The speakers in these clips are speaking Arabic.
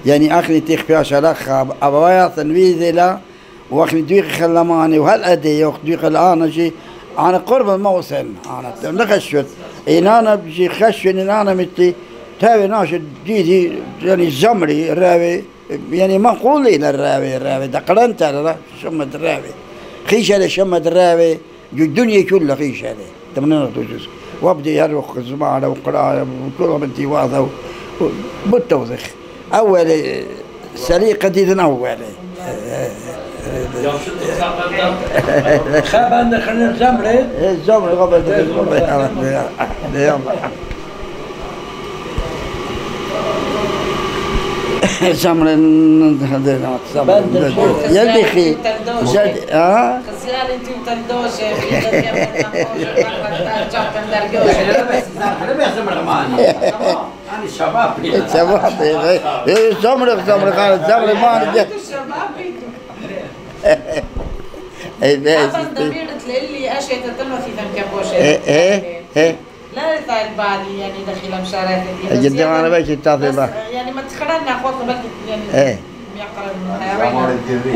يعني أخني تيخ فيها شلخة أبوايا تنويذي لا وأخني دويق خلماني وهالأدي وأخ دويق الآن شي أنا قرب الموسم أنا نخشت إن أنا بجي خشن إن أنا مثلي تابي ناشد جيدي يعني الزمري الراوي يعني ما نقول لي الراوي دقرنت على شمد الراوي خيش على شمد الراوي الدنيا كلها خيش عليه تمنى توجس وابدي يرخ زمانه وقراءة وكلهم انتي واضح بالتوضيح أول سليقة دي أول خاب عندك خلينا الزمري الزمري قبل يلا زمري يلي خي زاد خزيان انت وتلدوشه أنا الشباب زمري قال زمري ما نجح أصلاً دبيرة اللي أشياء تتم في ذنب كبوشة لا يطلع البعضي يعني دخيل مشارات دي جدا أنا باش التعظيمات يعني ما تخرجنا أخواتنا بلد يعني يقرأ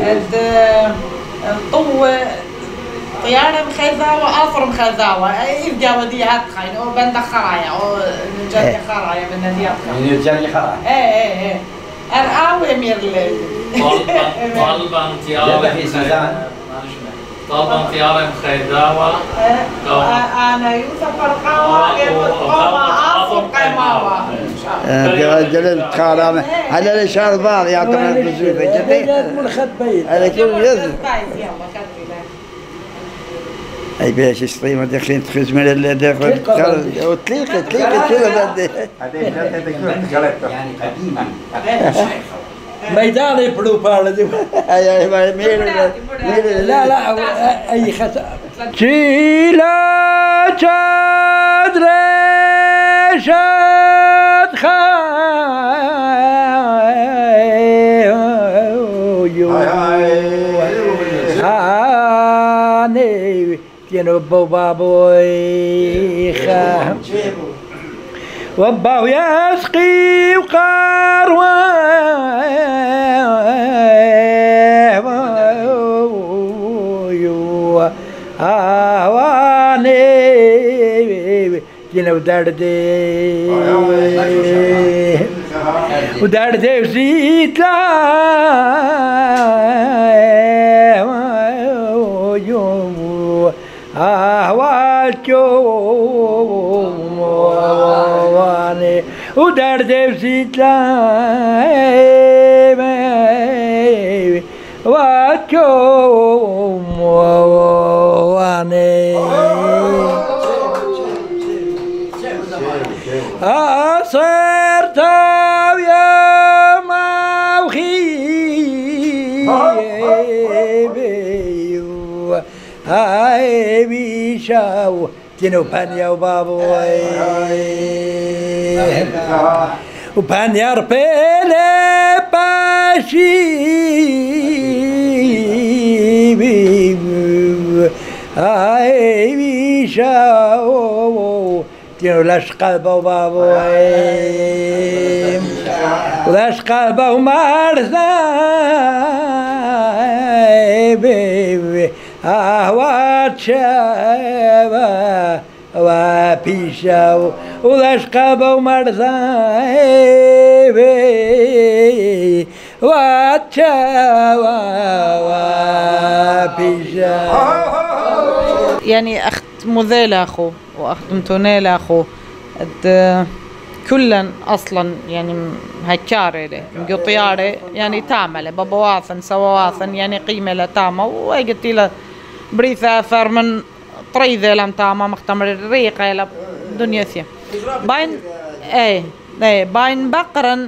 الطو طيارة مخذاوة آفر مخذاوة يبدأ وديها تخين أو بند خرايا أو جاري خرايا من نديات يعني جاري خرايا إيه أرقاو أمير طالبا طيارة طالبا طيارة مخيداوة أنا يوسف أرقاوة آفر قيماوة جلد خارامة على الإشارة البعض يعطينا البزوفة جديد هذا كله يزن أي باش يسطيمة داخلين تخزمة اللي داخل وتليقة كذا بدي يعني قديما ميداني بلوبار دي أي لا أي خطأ شيلا شاد رشاد خاني تينو بابوي خام وباو يسقي وقاروه آواني تينو دردي ودردي وزيتلا آوالتواني ودردي وزيتلا واتواني صرت يا موخي هاي بيشاو تنو بانيا وبابو وبانيا ربيلي باشي هاي بيشاو تنو لاش قلبه وبابو ولاش قلبه ومرزاي أهوات شابا وبيشاو ولاش قلبه ومرزاي واتشاو وبيشاو يعني أخت مذيلة أخو وأخت متونيلة أخو كلن أصلا يعني هكاري مقطياري يعني تعمل بابواثن سواواثن يعني قيمة لتامة وقلت له بريثة أثر من طريذة لم تامة مختمر الريقة إلى دنيا ثيا باين إيه باين بقرن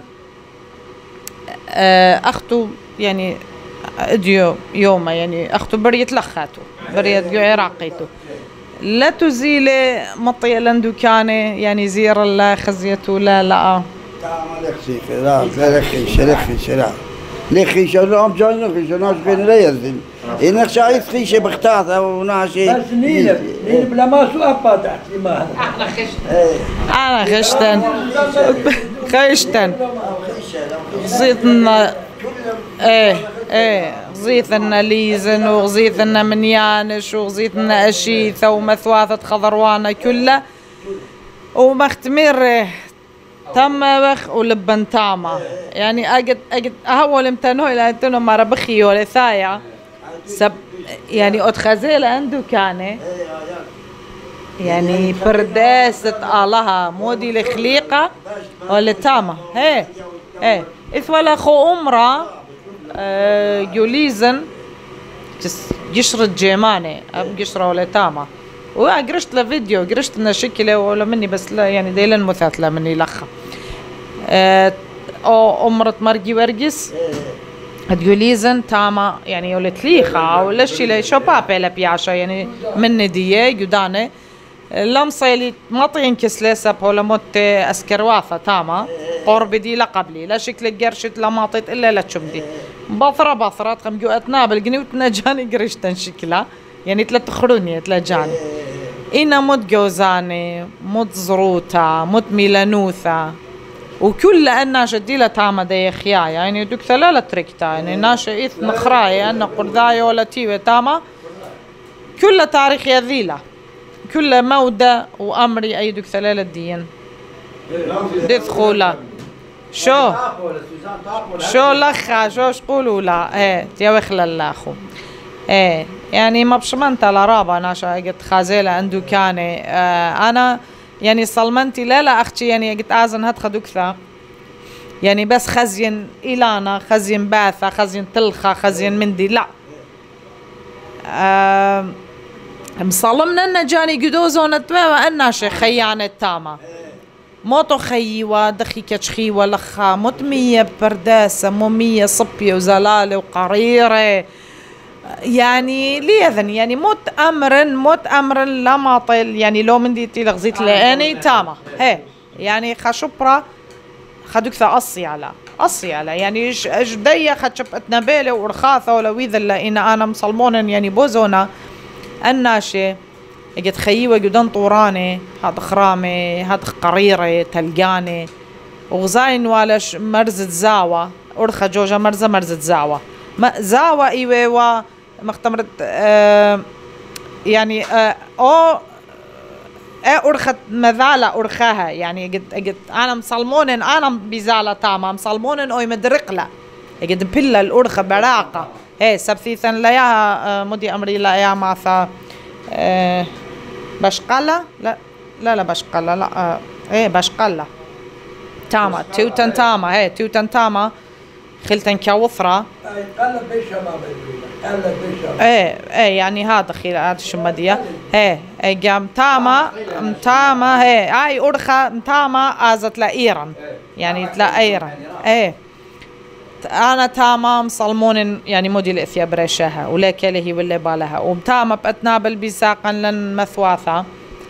أختو يعني اديو يوما يعني أختو بريت لخاتو بريت عراقيتو لا تزيل مطي لندوكانه يعني زير الله خزيته لا لا لخي لي خيشة لا أمجاني خيشة ناش غين لا يزن إنك شايف خيشة بختاثة وناشي بس نيلب لما سو أبا تحت ما أنا خشتن خشتن غزيتنا غزيتنا ليزن وغزيتنا منيانش وغزيتنا أشيثة ومثواثة خضروانة كلها ومختمر تم بخ ولبن تاما يعني أجد أول امتنو إلى أنتنو مرة بخي ولا ثايا سب يعني أتخزيل عنده كان يعني برداسة الله مودي الخليقة ولا تاما هي إذ ولا خو أمرا يوليزن قشرة جيماني أب قشرة ولا تاما وقرشت له فيديو قرشت لنا شكله ولا مني بس لا يعني ديلا مثاثلة مني لخة أو أمرت مرقي ورقس هتقوليزن تاما يعني ولا تليخة ولا شي لا شو بابا لا بيعشا يعني من ديه جدانه لم صيلي مطين كسلسة ولا موت أسكرواثة تاما قرب دي لقبلي لا شكل قرشت لا ماطيت إلا لا تشمدي بثرة تخم جو أتنابل قنيوتنا جاني قرشتن شكلها يعني تلا تخروني تلا جاني إنا مد جوزاني مد زروتا مد ميلانوثا وكل أننا شديلة تاما دي خيايا يعني دوك ثلاثة تركتا يعني ناشا إث نخرايا أن قرذايا ولا تيوة تاما كل تاريخ يذيلة كل مودة وأمري أي دوك ثلاثة دين دخولا شو لخا شو شقولوا لا تيوخل اللاخو يعني ما بشمنت لرابا ناشا قلت خازيلة عنده كان أنا يعني صلمنتي لا أختي يعني قلت آزن هاد دوكثا يعني بس خزين إلانا خزين باثة خزين تلخة خزين مندي لا مصلمنا أن جاني قدوزون التمامة أناشي خيانة تاما موتو خيوة دخي كتشخيوة لخا متمية برداسة ممية صبية وزلالة وقريرة يعني ليذن يعني موت أمر لا ماطل يعني لو من ديتي لغزيت لأني تاما هي يعني خشبرة خدوك ثا أصي على يعني جدية خد شبت نبيلة ورخاثة ولا ويذا لأن أنا مصلمون يعني بوزونا الناشي اجت خيوة جدان طوراني هاد خرامي هاد قريرة تلقاني وغزاين والاش مرزة زاوة أرخى جوجا مرزة زاوة زاوة إيوة مختمرت يعني أو أرخت مذالة أرخاها يعني قد أنا مصلمون أنا بزالة تاما مصلمون أو مدرقلة قد بلا الأرخة براقة هي سبثيثا لا مدي أمري لا يا معثا بشقلة لا بشقلة لا بشقلة تاما توتن تاما هي توتن تاما خلتن كوثرة قلب بيشما يعني هذا خير هذا الشمدية قام تاما هاي أرخى تاما آزت لإيران يعني تلا إيران أنا تاما مصلمون يعني مودي الإثيا بريشها ولا كله ولا بالها وتاما بأتنابل بساقا لن مثواثة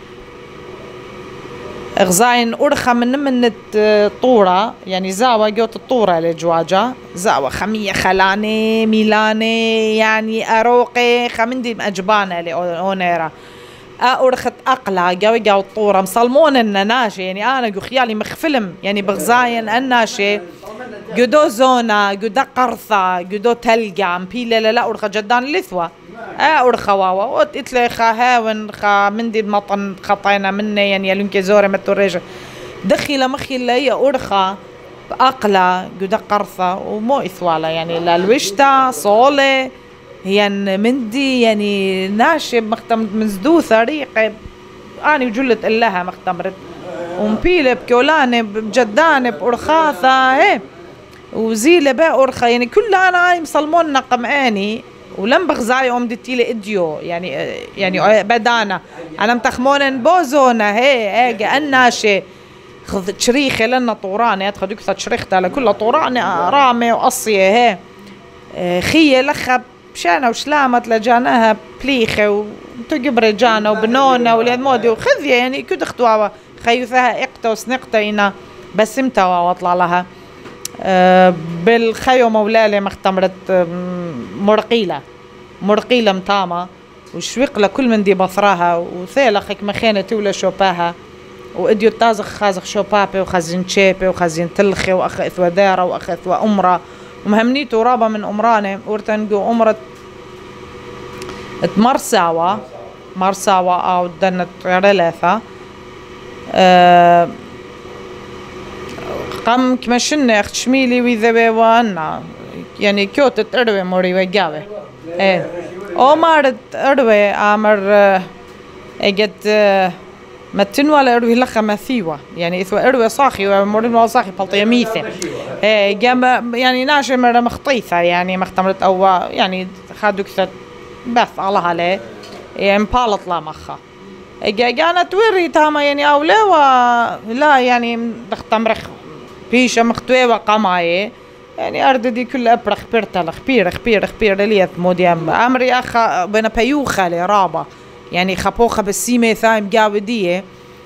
غزاين أرخى من الطورة يعني زاوة جوت الطورة لجواجة زاوة خمية خلاني ميلاني يعني أروقي خمندي أجبانة لأونيرا أرخت أقلع جو الطورة مصلمون الناشي يعني أنا جو خيالي مخفلم يعني بغزاين الناشي جدو زونا جدو قرثة جدو تلقى مبيلة لا أرخى جدان لثوة أرخى واوا وإتلي خاهاون خا مندي المطن خطينا مني يعني يلونك زوري متوريجة دخل مخي لي أرخى بأقلة جدو قرثة ومو إثوالة يعني للوشتا صولة هي مندي يعني ناشب مختمرت مزدوثة ريقة أنا وجلت إلها مختمرت ومبيلة بكولانة بجدانة بأرخاثة وزيلة بقى أرخى يعني كل أنا هاي مصلمون نقم آني ولم بغزاي أم دتيلي إديو يعني بدانا أنا متخمون بوزونا هي الناشي خذ تشريخة لنا طورانة تخدوك تشريخة على كل طورانة رامة وقصية خية لخب شانا وشلامت لجاناها بليخة وتجبر جانا وبنونا والمودي وخذية يعني كد اختوا خيوثها اقتا وسنقتا إنا بسمتا واطلع لها بالخيو مولالي مختمرت مرقيلة متاما وشويق لكل من دي بصراها وثيلخك مخينة ولا شوباها وإديو تازخ خازخ شوبابي وخزين تشيبي وخزين تلخي وأخ إثوى دارة وأخ إثوى أمرة ومهمنيتو رابا من أمراني ورتنقو أمرة مرساوا أو دنت رلاثة قام كمشنا أخت شميلي ويذبي وانا يعني كيوت أروي موري وجاوي إيه أو مارد أروي أمر أجد متن ولا أروي لخا مثيوة يعني إثوا أروي صاخي ومورين وصاخي بلطية ميثة إيه جنب يعني ناشر مرة مخطيثة يعني مختمرت أو يعني خادو كثر بث الله عليه يعني بالط لا مخا كانت وري تاما يعني أو لا يعني دختمرخ بيشة مختوية وقماية يعني أرد دي كل أبرخ بيرتل خبير ليث مودي أمري أخا بنا بيوخة لرابة يعني خبوخة بالسيمة ثايم جاودية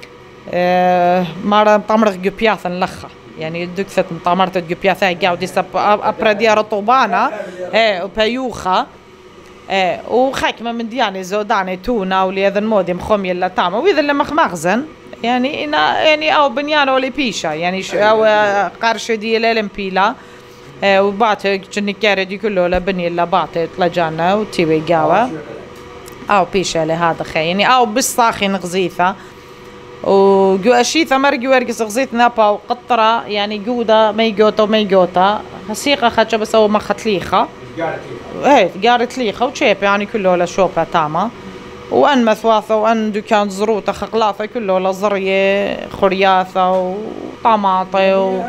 مرة طمرخ جبياثا لخا يعني دكثت طمرت جبياثا جاودي سب أبردي رطوبانا وبيوخة وخاكمة من دياني زوداني تونا ولي هذا المودي مخومي اللي تاما وإذا اللي مخزن يعني أو بنيانة ولا بيشة يعني أو قرشة دي للمبيلا وبعته جني كاري دي كله لبني اللي بعته تلجانا وتيوي جاوة أو بيشة لهذا خي يعني أو بالصاخي نغزيثة وجو أشيثة مرجو ورقص غزيت نابا وقطرة يعني جودة ميجوتا هسيقة خدشة بس أو ما خطليخة قارت ليخة وشيب يعني كله لشوبة تاما وأن مثواثة وأن دكان زروطة خقلاثة كله لزرية خرياثة وطماطة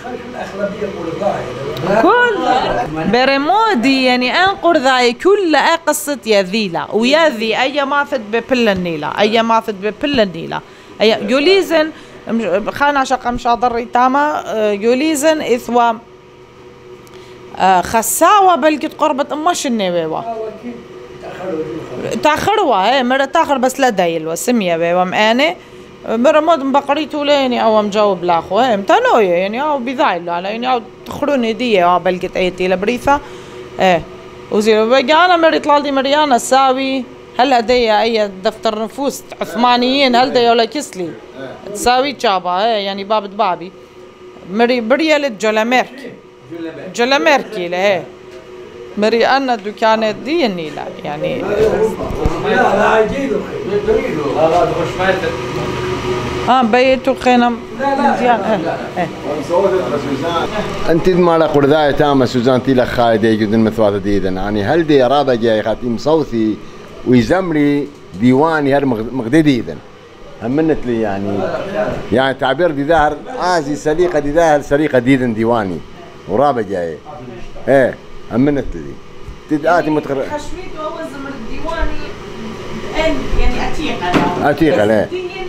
كل برمودي يعني أنقر ذاي كل قصة يذيلة ويذي أي ماثد ببل النيلة أي يوليزن خانا شقا مش ضري تاما يوليزن إثوا خساوة بلقت قربة أمش النويوة تاخروا مرة تاخر بس لا دايلوا سمية بيوا ماني مرة مود بقريتو ليني او مجاوب لاخو متنوية يعني او بذايلو على يعني او تخروني دي او بلقت ايتي لبريثة وزيرو بقى انا مرة طلالي مريانا ساوي هلا دي اي دفتر نفوس عثمانيين هل دي ولا كسلي تساوي جابا يعني بابي مري بريالة جولاميركي له مري أنا دكانة دي النيلة يعني بيتو خينم أنت ما قرداء تامة سوزان تيلا خالد يجدن مثواث ديدا يعني هل دي رابع جاي خاتم صوتي ويزمري ديواني هر مغدي ديدا همنت لي يعني تعبير دي ظاهر آزي سليقة دي ظاهر سليقة ديدا ديواني ورابع جاي همنت لي تدآتي متخرج خشميت هو زمر الديواني يعني عتيقة لا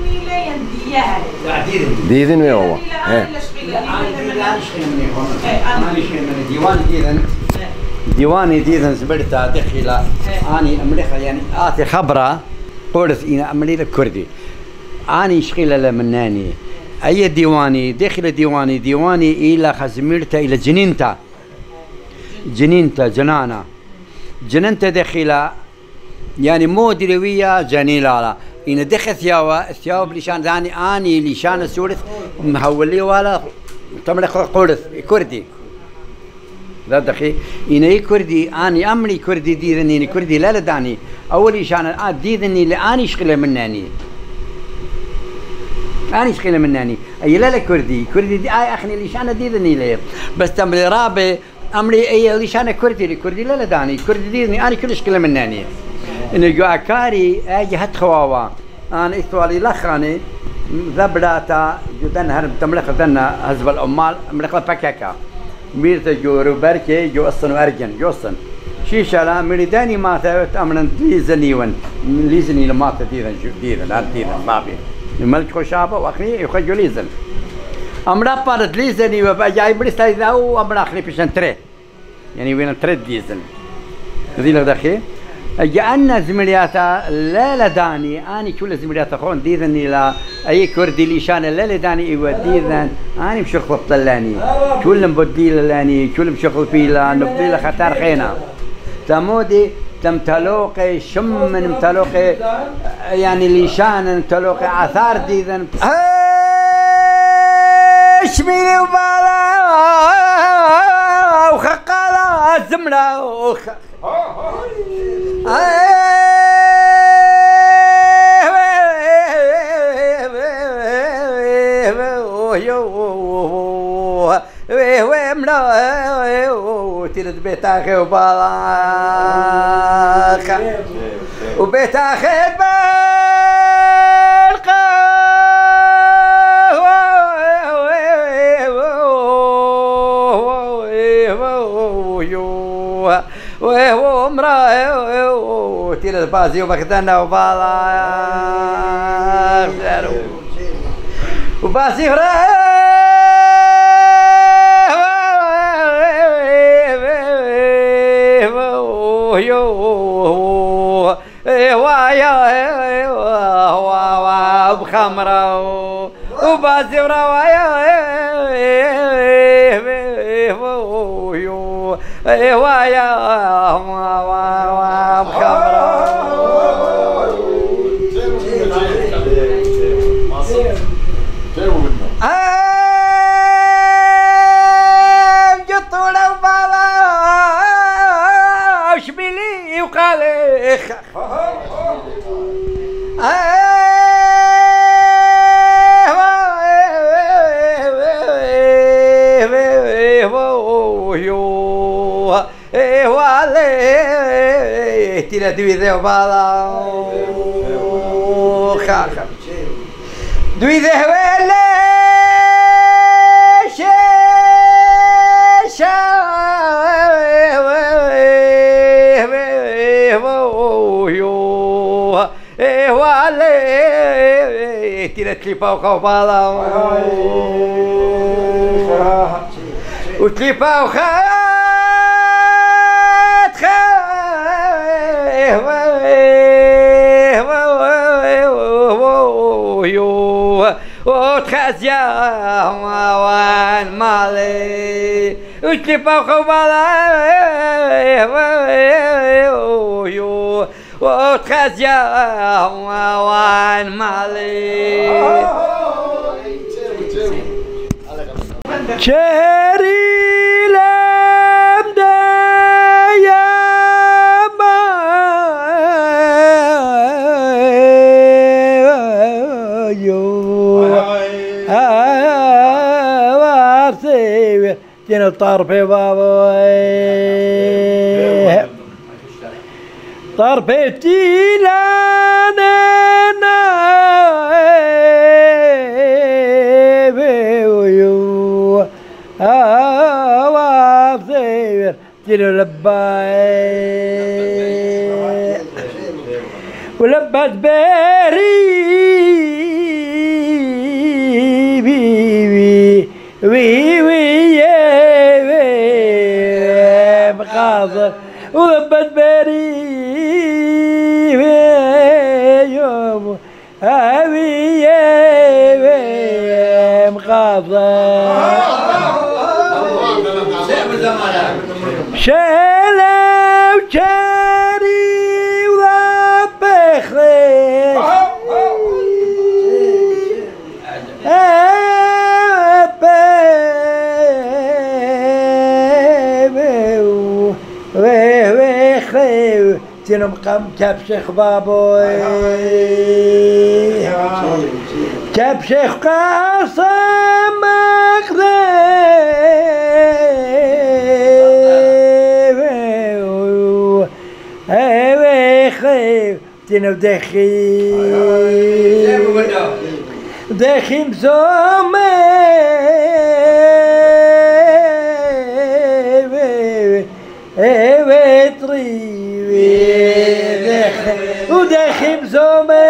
ديذن ويهو ديواني ديذن زبرتا دخيلة أني أمريكا يعني آتي خبرة قرث إنا أمريكا كردي أني شغيلة لمناني أي ديواني داخل ديواني إلى خزميرتا إلى جنينتا جنانتا داخلة يعني مو دروية جنيلة إن دخل ثياب لشان ثاني أني لشان السورث مهولي ولا تملك قرث كردي لا دخي إن كردي أني أمري كردي ديذني كردي لا داني أول لشان ديذني لأني شغلة مناني أنا شغلة مناني أي لا كردي دي أخني لشان ديذني ليه بس تملي رابع أمري أي لشان كردي لا داني كردي ديذني أنا كل شغلة مناني إن الجوكاري أجي هتخواوا أنا إثوالي لخاني ذبلاتا جدن هرب تملك ذنا هزب الأمال ملك بكاكا ميرت جو روبركي جو أصلا وأرجن جوصن شيشة لا ميداني ما ثبت أمرن ليزني لما تديذن بابي الملك خوشابة وأخني يخرج ليزن أمرا بارد ليزني وبجاي بريستاي ذاو أمرا أخني بيشن تري يعني وين تري ليزن ذي لك دخي جاءنا زملياتا لا داني اني كل زملياتا خون ديذني لا اي كردي ليشان لا داني يوديذن اني بشغل طلاني كلهم بديل لاني كلهم شغل فيلا نبديل خطر خينا تمودي تمتلوقي شم من متلوقي يعني ليشان متلوقي اثار ديذن شميلي وبالا وخقالا زمرة تيرد بيت اخي وبالاخ وبيت اخي وهو امرأة تيرد بازي وبخدنا وبالاخ وبازي بخمرة وبازي ورايا ويا بخمرة جطولة وبالا وشبيلي وقالي تيلا دوي ذي وبالا خاخا دوي ذي ولا تيلا تليفا وخوبالا وتليفا وخات وتخزيا وان مالي وتليفا وخوبالا وتخزيا وان مالي شاري لمدا يا ما وارسي تين طرفي بابا طرفي تيلانا تيرو لباي ولبات باري وي مقاصر ولبات باري يوم هاوي مقاصر شالا وشاري وبخلي وخلي تنم قم كبشخ بابوي كبشخ قاسم مقدم تنو دخيم زومي ودخيم زومي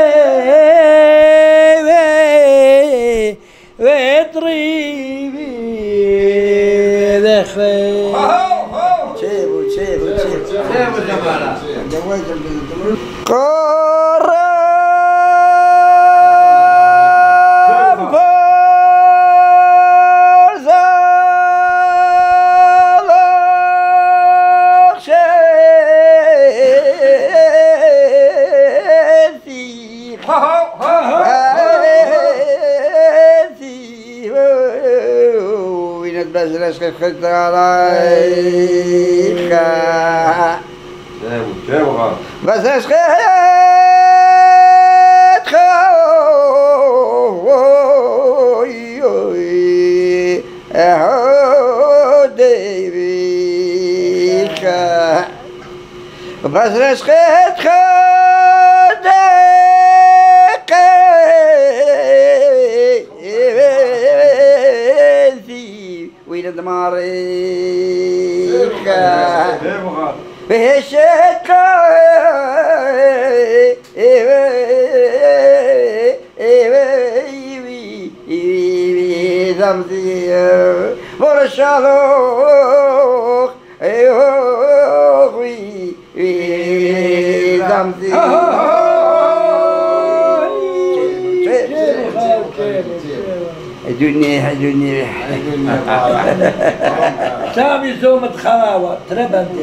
وطريبي دخيم سامي زومة خلاوة تربنتي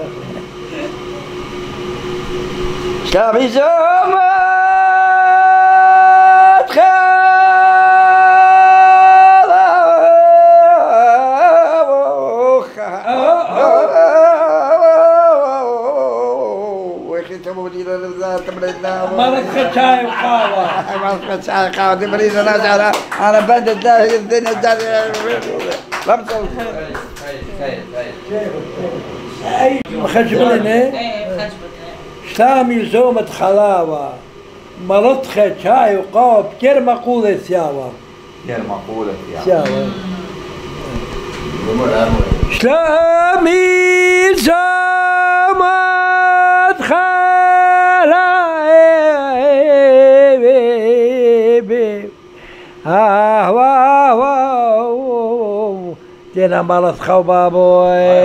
سامي زومة مرق شاي وقهوة مرق شاي وقهوة تبريد ناس أنا بند الدنيا خشبلني سامي زومة خلاوة مرض شاي وقهوة بكير مقولة سياوة كير مقولة سياوة سامي زومة خلاوة تينا مرض خوبابوي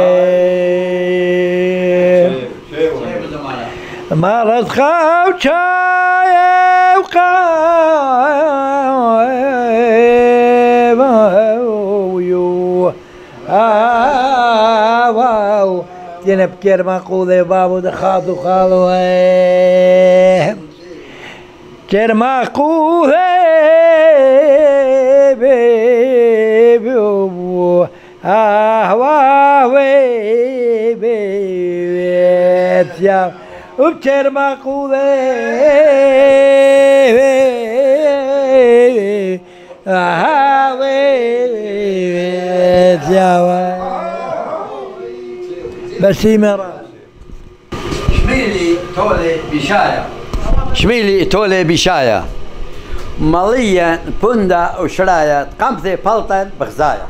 مرض خو شاي وقاو تينا بكير مقولة بابو دخاتو خالوي كير مقولة يا وبكر مقولة بسيمة شميلي تولي بشاية شميلي تولي بشاية ماليا بوندا وشرايا قمثي بلطن بغزاية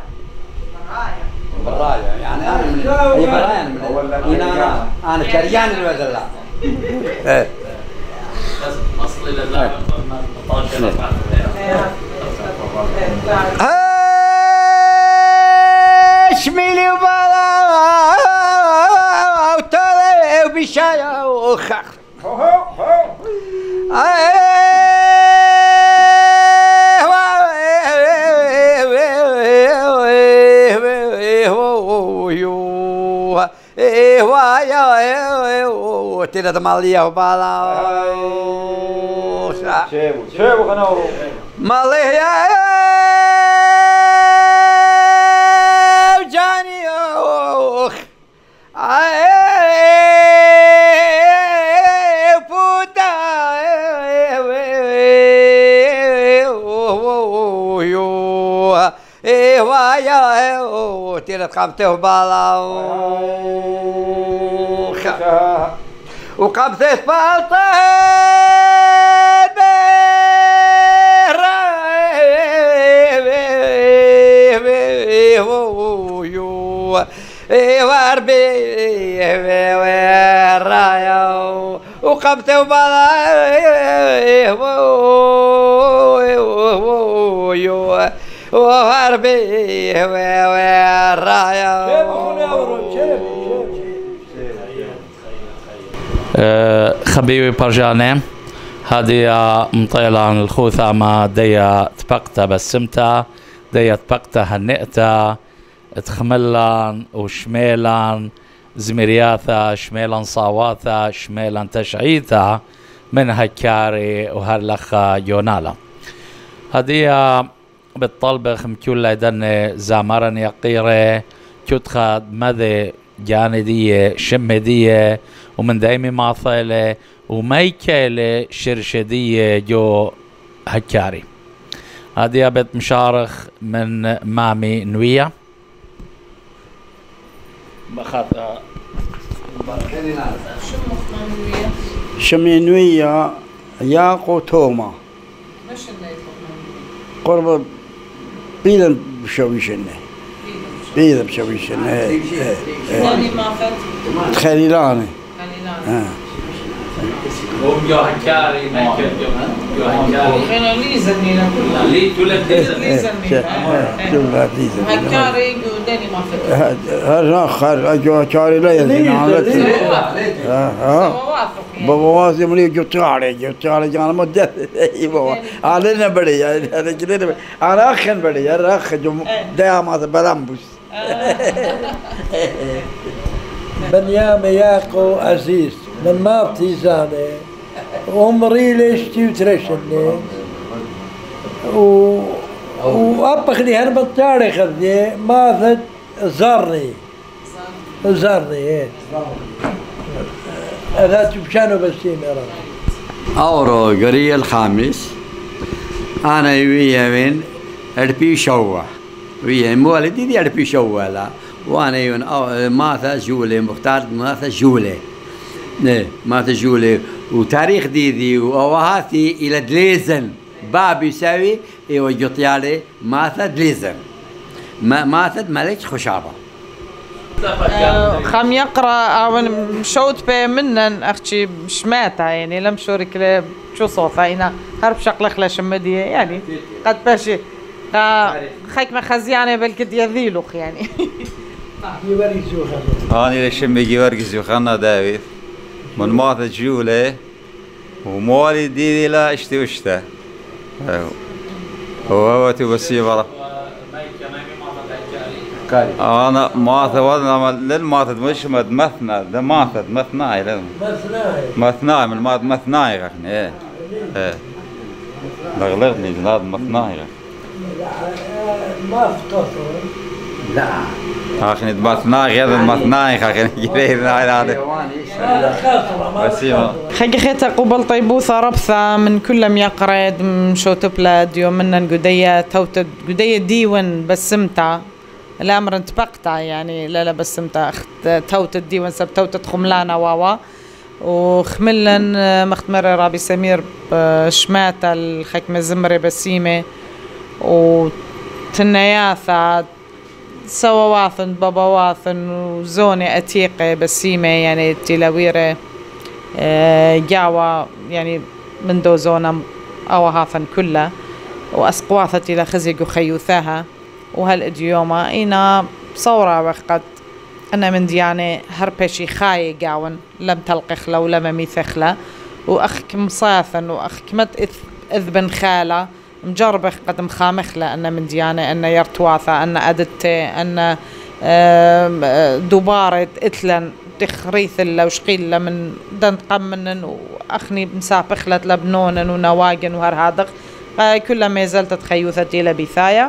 برايا يعني انا من اي برايا من انا كريان الوزلا ايه اصلي لله شميلي وبلا وتولي وبشاية وخخ تينا دماليا وبالا شيبو خناو ماليا جاني اوخ بودا وايا تينا قامته وبالا وقبضة فالطة واربي ورايا وقبضة وبلا واربي ورايا خبيوي برجاني هذه مطيلان الخوثامة ديا تبقتا بسمتا ديا تبقتا هنئتا تخملان وشميلان زمرياثا شميلان صاواثا شميلان تشعيثا من هكاري وهرلخا يونالا هذه بالطلبخ مكولا دن زامرن يقيري كتخا مذي جاندية شمدية ومن دايمي معطيلة وميكالة شرشدية جو هكاري هذه بيت مشارخ من مامي نوية شمي نويا ياقو توما قرب بيدن بشويشنه بيدن بشويشنه خليلاني هم جو هكاري ما جو هكاري أنا ليزنينا كلها لي تولد كلها هكاري وداني ما فات هذا خير جو هكاري لا يزين عملت بواسي ملي جو تعالي جانا مدة بوا علينا بدي هذا كده أنا أخن بدي أنا أخ جو دائما بلامبوس بنيام ياكو عزيز من مارتي زاني عمري ليش تيوترشني وأبخني هرب التاريخ ذي ماذا زرني هذا تبشانو بسيم أورو غوريل خامس أنا ويا من أربي شوا ويا مولدي دي أربي شوا لا وأنا يون ماذا جولي مختار ماذا جولي نه ماذا جولي وتاريخ دي وأوهاتي إلى دليزن باب يساوي وجطيالي ماذا دليزن ماذا ملك خوشابة خم يقرأ أو شوت بي منن أختي شماتها يعني لم شورك شو صوتها هنا هرب شقلة خلا شمدية يعني قد باشي خيك ما خزيانة بلكد يذيلوخ يعني أنا لشمي جيورجي زوخانا داويد من ماذا جولة ومالي دي لا اشتي وشتا وهو تبسي برا أنا ماذا وضنا للماذا مش مثنى ده ماذا مثناي لهم مثناي من ماذا مثناي غني إيه لغلغني هذا مثناي ما فطر لا أخني مثناي هذا مثناي أخني جرينا هذا خيك خيتا قبل طيبوثة ربثة من كل يقرد مشوت بلاد يوم منن قدية توت قدية ديون بسمتا الأمر انتبقتا يعني لا بسمتا توت الديون سب توت خملانا واوا وخملن مختمر رابي سمير شماتا الخكمة زمري بسيمة وتنياثا سواواثن باباواثن وزوني أتيقة بسيمة يعني تلاويرة جاوا يعني من دو زونا أوهاثن كلها وأسقواثة إلى خزيق وخيوثاها وهالإديوما إنا صورة وقت أنا من ديانة هربشي خاي قاون لم تلقخلا ولم ميثخلا وأخك مصاثن وأخك مت إذبن خالة مجربة قد مخامخلة أن من ديانة أن يرتواثة أن أدت أن دبارة إتلن تخريث الله وشقيل من دنت قمن وأخني مسابخلة لبنون ونواجن وهرهادق كل ما زلت تخيوثتي لبثايا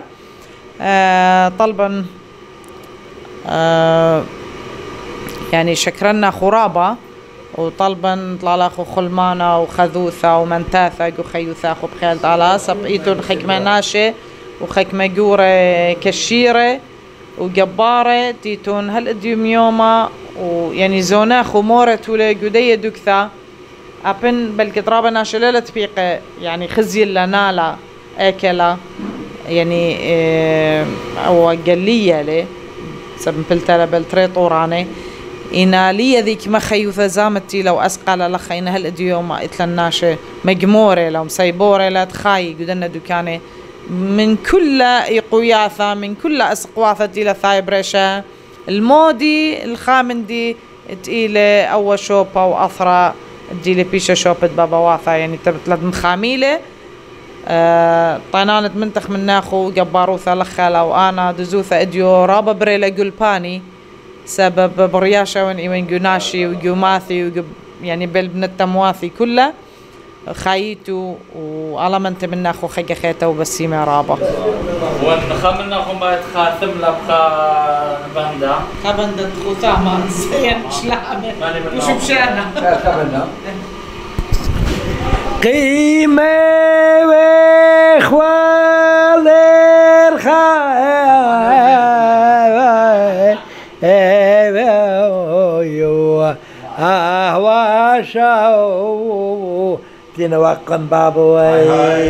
طلبا يعني شكرنا خرابة وطلبا طلع خو خلمانة وخذوثة ومنتاثة وخيوثة خو بخيل طلع سبقيتون خكمة ناشة وخكمة جورة كشيرة وجبارة تيتون هالقديم يوما ويعني زونا خمورة ولا جودية دكثة أبن بالكترابة ناشة لا تبيق يعني خزي لنالا أكلا يعني أو قلية لي سبنبلتلا بلتري طوراني إنا لي ذيك ما خيوثة زامتي لو أسقال لخ إنا هالأديوما إتلناشة مجمورة لو مسيبورة لا تخاي قدنا دكاني من كل إقوياثة من كل أسقواثة إلى ثايبرشة المودي الخامندي تقيلة أو شوبة وأثرى تجيلي بيشة شوبت بابا واثا يعني تبت من خاميلة طينانة منتخ من ناخو قباروثا لخلا وأنا دزوثا إديو رابا بريلا قلباني سبب برياشة وين قناشي وقوماثي يعني بالبنت مواثي كلها خايتو وألمنت من ناخو خيقة خيتا وبسيمة رابا ونخم من ناخو ما يتخاثم لبخا بندا خبندا تخوثاما زين شلامة وش بشانا خبندا قيمة وإخوال الخير أهواشاو تنوقن بابوي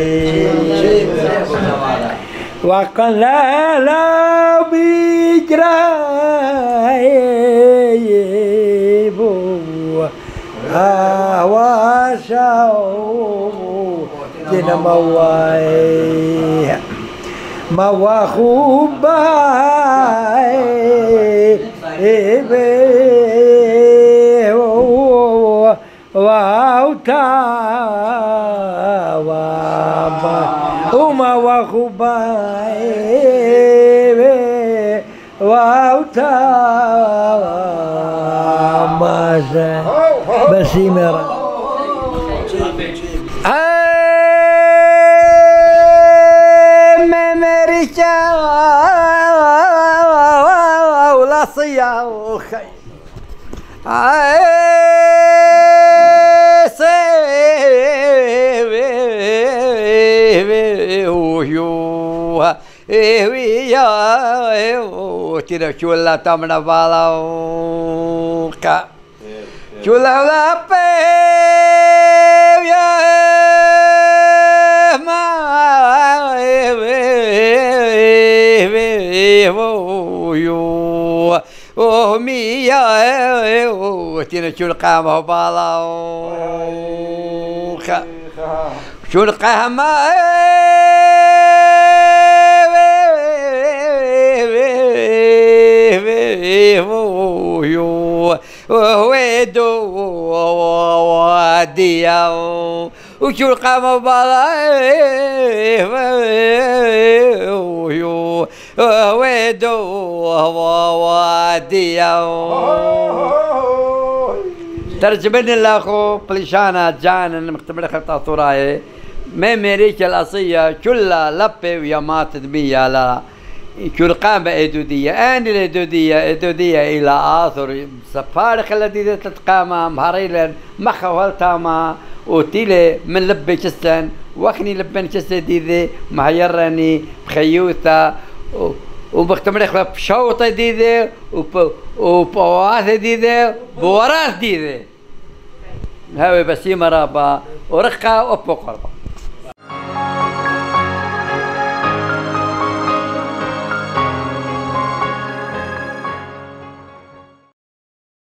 وقن لا لا بيجرايبو أهواشاو تنمواي مواخوباي واوتا وما وخباي واوتا ماشا بسيمرة ممريكا ولا صيا وخي تira chula tamna balauka chula la pe ya ma oh mi ya tira chula qama balauka chula qama ويدو وديا وشو القمر بلاي ويدو وديا ترجمني الاخو بليشانا جان مختبر خطا ثراي ميميريك الاصيه كلها لبي ويا ماتت بيا لا كرقام إدودية أنا الإدودية إلى آخر سفارق الذي تتقام مهريلا مخولتاما وتيلي من لبي كستان وخني لبن كستان ديذي مهيراني بخيوثا وبختمريخ بشوطة ديذي وبواث ديذي بوراث ديذي هاوي بسيمة رابا ورقة وبقربة